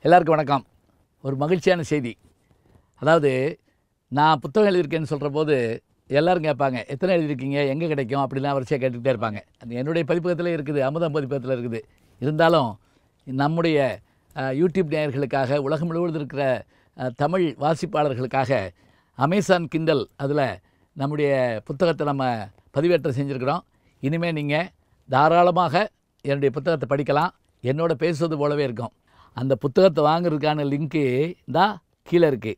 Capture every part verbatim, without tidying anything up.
எல்லாருக்கும் வணக்கம். ஒரு மகிழ்ச்சியான செய்தி. அதாவது நான் புத்தகம் எழுதியிருக்கேன்னு சொல்கிற போது எல்லோரும் கேட்பாங்க, எத்தனை எழுதியிருக்கீங்க, எங்கே கிடைக்கும் அப்படிலாம் வரிசையாக கேட்டுக்கிட்டே இருப்பாங்க. அது என்னுடைய பதிப்பகத்தில் இருக்குது, அமுதம் பதிப்பகத்தில் இருக்குது. இருந்தாலும் நம்முடைய யூடியூப் நேயர்களுக்காக, உலகம் முழுவதும் இருக்கிற தமிழ் வாசிப்பாளர்களுக்காக அமேசான் கிண்டல் அதில் நம்முடைய புத்தகத்தை நம்ம பதிவேற்றம் செஞ்சுருக்கிறோம். இனிமேல் நீங்கள் தாராளமாக என்னுடைய புத்தகத்தை படிக்கலாம். என்னோட பேசுவது போலவே இருக்கும். அந்த புத்தகத்தை வாங்குறதுக்கான லிங்க்கு தான் கீழே இருக்குது.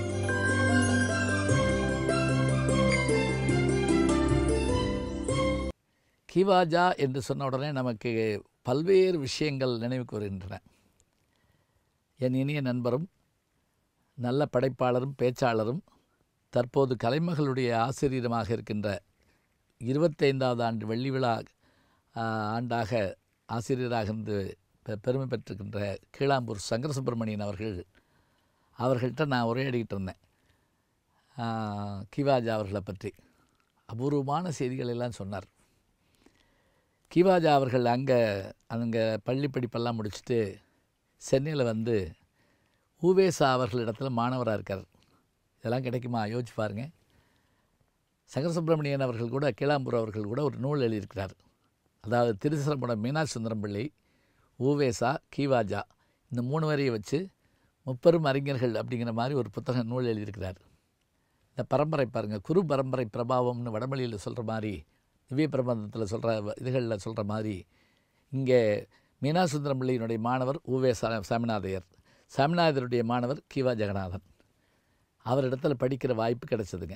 கிவாஜா என்று சொன்ன உடனே நமக்கு பல்வேறு விஷயங்கள் நினைவுக்கு வருகின்றன. என் இனிய நண்பரும் நல்ல படைப்பாளரும் பேச்சாளரும் தற்போது கலைமகளுடைய ஆசிரியருமாக இருக்கின்ற இருபத்தைந்தாவது ஆண்டு வெள்ளி விழா ஆண்டாக ஆசிரியராக இருந்து பெருமை பெற்றிருக்கின்ற கீழாம்பூர் சங்கர சுப்பிரமணியன் அவர்கள் அவர்கள்ட்ட நான் உரையாடிக்கிட்டு இருந்தேன். கிவாஜா அவர்களை பற்றி அபூர்வமான செய்திகள் எல்லாம் சொன்னார். கிவாஜா அவர்கள் அங்கே அங்கே பள்ளி படிப்பெல்லாம் முடிச்சுட்டு சென்னையில் வந்து ஊவேசா அவர்களிடத்தில் மாணவராக இருக்கார். இதெல்லாம் கிடைக்குமா யோசிச்சு பாருங்கள். சங்கர சுப்பிரமணியன் அவர்கள் கூட கீழாம்பூர் அவர்கள் கூட ஒரு நூல் எழுதியிருக்கிறார். அதாவது திருச்சிற்றம்பலம் மீனாட்சி சுந்தரம் பிள்ளை, ஊவேசா, கிவாஜா இந்த மூணு வரையை வச்சு முப்பெரும் அறிஞர்கள் அப்படிங்கிற மாதிரி ஒரு புத்தக நூல் எழுதியிருக்கிறார். இந்த பரம்பரை பாருங்கள், குரு பரம்பரை பிரபாவம்னு வடமொழியில் சொல்கிற மாதிரி, திவ்ய பிரபந்தத்தில் சொல்கிற இதுகளில் சொல்கிற மாதிரி, இங்கே மீனாட்சி சுந்தரம் பிள்ளையினுடைய மாணவர் ஊவேசா சாமிநாதையர், சாமிநாதையருடைய மாணவர் கிவா ஜெகநாதன். அவரிடத்தில் படிக்கிற வாய்ப்பு கிடைச்சதுங்க.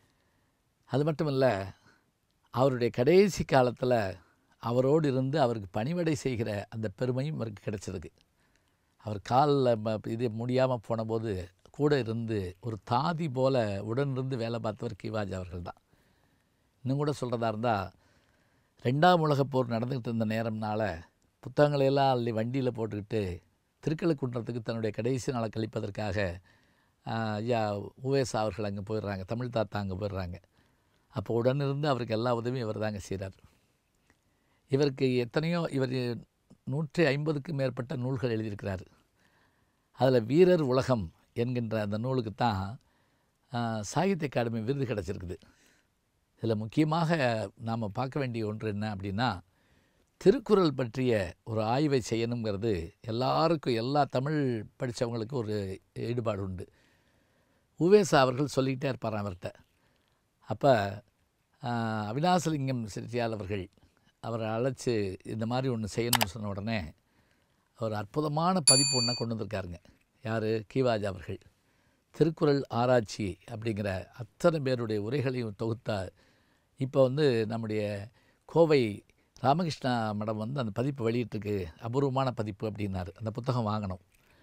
அது மட்டும் இல்லை, அவருடைய கடைசி காலத்தில் அவரோடு இருந்து அவருக்கு பணிவிடை செய்கிற அந்த பெருமையும் அவருக்கு கிடைச்சிருக்கு. அவர் காலில் இது முடியாமல் போனபோது கூட இருந்து ஒரு தாதி போல் உடனிருந்து வேலை பார்த்தவர் கிவாஜா அவர்கள் தான். இன்னும் கூட சொல்கிறதா இருந்தால், ரெண்டாம் உலகப் போர் நடந்துக்கிட்டு இருந்த நேரம்னால புத்தகங்களையெல்லாம் அள்ளி வண்டியில் போட்டுக்கிட்டு திருக்கழுக்குன்றத்துக்கு தன்னுடைய கடைசி நாளை கழிப்பதற்காக ஐயா ஊவேசா அவர்கள் அங்கே போயிடுறாங்க, தமிழ் தாத்தா அங்கே போயிடுறாங்க. அப்போ உடனிருந்து அவருக்கு எல்லா உதவியும் இவர் தாங்க செய்கிறார். இவருக்கு எத்தனையோ இவர் நூற்றி ஐம்பதுக்கும் மேற்பட்ட நூல்கள் எழுதியிருக்கிறார். அதில் வீரர் உலகம் என்கின்ற அந்த நூலுக்கு தான் சாகித்ய அகாடமி விருது கிடச்சிருக்குது. இதில் முக்கியமாக நாம் பார்க்க வேண்டிய ஒன்று என்ன அப்படின்னா, திருக்குறள் பற்றிய ஒரு ஆய்வை செய்யணுங்கிறது எல்லாருக்கும், எல்லா தமிழ் படித்தவங்களுக்கும் ஒரு ஈடுபாடு உண்டு. ஊவேசா அவர்கள் சொல்லிக்கிட்டே இருப்பார் அவர்கிட்ட. அப்போ அவிநாசலிங்கம் செட்டியார் அவர்கள் அவரை அழைச்சி இந்த மாதிரி ஒன்று செய்யணும்னு சொன்ன உடனே ஒரு அற்புதமான பதிப்பு ஒன்றை கொண்டு வந்திருக்காருங்க. யார்? கிவாஜா அவர்கள். திருக்குறள் ஆராய்ச்சி அப்படிங்கிற அத்தனை பேருடைய உரைகளையும் தொகுத்தார். இப்போ வந்து நம்முடைய கோவை ராமகிருஷ்ணா மடம் வந்து அந்த பதிப்பு வெளியிட்டிருக்கு, அபூர்வமான பதிப்பு அப்படின்னாரு. அந்த புத்தகம் வாங்கணும்.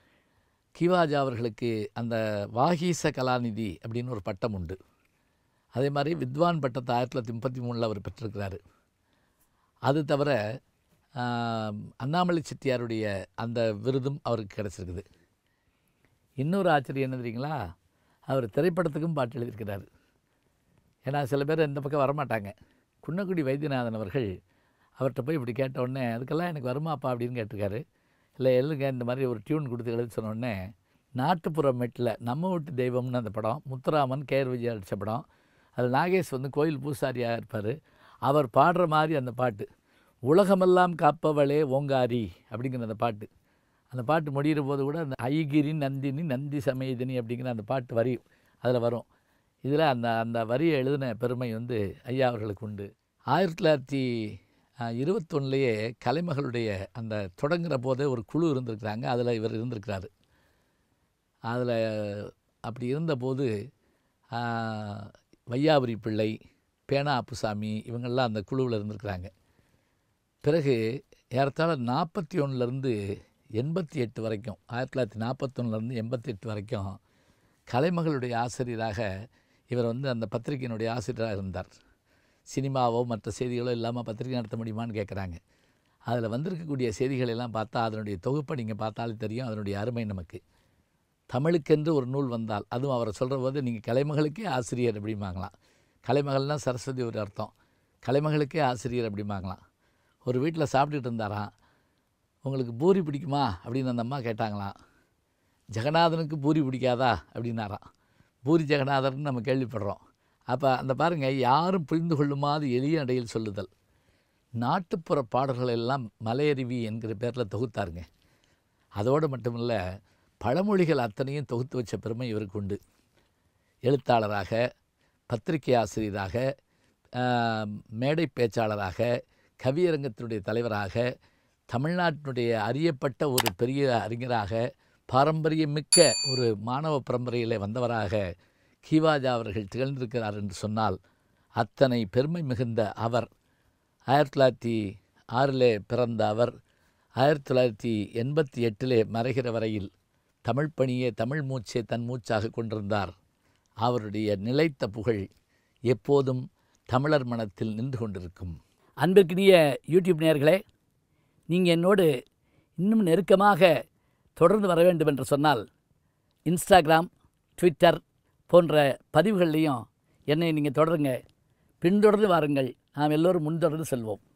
கிவாஜா அவர்களுக்கு அந்த வாகீச கலாநிதி அப்படின்னு ஒரு பட்டம் உண்டு. அதே மாதிரி வித்வான் பட்டத்தை ஆயிரத்தி தொள்ளாயிரத்தி முப்பத்தி மூணில் அவர் பெற்றிருக்கிறார். அது தவிர அண்ணாமலை செட்டியாருடைய அந்த விருதும் அவருக்கு கிடச்சிருக்குது. இன்னொரு ஆச்சரியம் என்ன தெரியுங்களா, அவர் திரைப்படத்துக்கும் பாட்டு எழுதியிருக்கிறார். ஏன்னா சில பேர் இந்த பக்கம் வரமாட்டாங்க. குன்னக்குடி வைத்தியநாதன் அவர்கள் அவர்கிட்ட போய் இப்படி கேட்டவுடனே, அதுக்கெல்லாம் எனக்கு வருமாப்பா அப்படின்னு கேட்டிருக்காரு. இல்லை எழுதுங்க இந்த மாதிரி ஒரு டியூன் கொடுத்து எழுதி சொன்னோடனே, நாட்டுப்புற மெட்டில் நம்ம வீட்டு தெய்வம்னு அந்த படம், முத்துராமன் கேஆர் விஜயா அடித்த படம். அதில் நாகேஷ் வந்து கோயில் பூசாரியாக இருப்பார். அவர் பாடுற மாதிரி அந்த பாட்டு, உலகமெல்லாம் காப்பவளே ஓங்காரி அப்படிங்கிற அந்த பாட்டு. அந்த பாட்டு முடிகிற போது கூட அந்த ஐகிரி நந்தினி நந்தி சமேதினி அப்படிங்கிற அந்த பாட்டு வரி அதில் வரும். இதில் அந்த அந்த வரியை எழுதின பெருமை வந்து ஐயா அவர்களுக்கு உண்டு. ஆயிரத்தி தொள்ளாயிரத்தி இருபத்தொன்னுலேயே கலைமகளுடைய அந்த தொடங்குகிற போதே ஒரு குழு இருந்திருக்கிறாங்க. அதில் இவர் இருந்திருக்கிறார். அதில் அப்படி இருந்தபோது வையாபுரி பிள்ளை, பேனா அப்புசாமி இவங்கள்லாம் அந்த குழுவில் இருந்திருக்கிறாங்க. பிறகு ஏறத்தாழ நாற்பத்தி ஒன்றுலேருந்து எண்பத்தி எட்டு வரைக்கும், ஆயிரத்தி தொள்ளாயிரத்தி நாற்பத்தொன்னுலேருந்து எண்பத்தி எட்டு வரைக்கும் கலைமகளுடைய ஆசிரியராக இவர் வந்து அந்த பத்திரிகையினுடைய ஆசிரியராக இருந்தார். சினிமாவோ மற்ற செய்திகளோ இல்லாமல் பத்திரிகை நடத்த முடியுமான்னு கேட்குறாங்க. அதில் வந்திருக்கக்கூடிய செய்திகள் எல்லாம் பார்த்தா அதனுடைய தொகுப்பை நீங்கள் பார்த்தாலே தெரியும் அதனுடைய அருமை நமக்கு. தமிழுக்கென்று ஒரு நூல் வந்தால், அதுவும் அவரை சொல்கிற போது நீங்கள் கலைமகளுக்கே ஆசிரியர் அப்படிம்பாங்களாம். கலைமகள்னால் சரஸ்வதி ஒரு அர்த்தம், கலைமகளுக்கே ஆசிரியர் அப்படிம்பாங்களாம். ஒரு வீட்டில் சாப்பிட்டுட்டு இருந்தாராம். உங்களுக்கு பூரி பிடிக்குமா அப்படின்னு அந்த அம்மா கேட்டாங்களாம். ஜெகநாதனுக்கு பூரி பிடிக்காதா அப்படின்னாராம். பூரி ஜெகநாதர்னு நம்ம கேள்விப்படுறோம். அப்போ அந்த பாருங்கள், யாரும் புரிந்து கொள்ளுமாறு எளிய நடையில் சொல்லுதல். நாட்டுப்புற பாடல்கள் எல்லாம் மலையருவி என்கிற பேரில் தொகுத்தாருங்க. அதோடு மட்டுமில்ல, பழமொழிகள் அத்தனையும் தொகுத்து வச்ச பெருமை இவருக்கு உண்டு. எழுத்தாளராக, பத்திரிகை ஆசிரியராக, மேடை பேச்சாளராக, கவியரங்கத்தினுடைய தலைவராக, தமிழ்நாட்டினுடைய அறியப்பட்ட ஒரு பெரிய அறிஞராக, பாரம்பரியமிக்க ஒரு மாணவ பரம்பரையில் வந்தவராக கீவாஜா அவர்கள் திகழ்ந்திருக்கிறார் என்று சொன்னால் அத்தனை பெருமை மிகுந்த அவர் ஆயிரத்தி தொள்ளாயிரத்தி ஆறிலே பிறந்த அவர் ஆயிரத்தி தொள்ளாயிரத்தி எண்பத்தி எட்டிலே மறைகிற வரையில் தமிழ் பணியே தமிழ் மூச்சே தன் மூச்சாக கொண்டிருந்தார். அவருடைய நிலைத்த புகழ் எப்போதும் தமிழர் மனத்தில் நின்று கொண்டிருக்கும். அன்பிற்கினிய யூடியூப் நேயர்களே, நீங்கள் என்னோடு இன்னும் நெருக்கமாக தொடர்ந்து வர வேண்டும் என்று சொன்னால் இன்ஸ்டாகிராம், ட்விட்டர் போன்ற பதிவுகள்லையும் என்னை நீங்கள் தொடருங்க. பின்தொடர்ந்து வாருங்கள். நாம் எல்லோரும் முன்தொடர்ந்து செல்வோம்.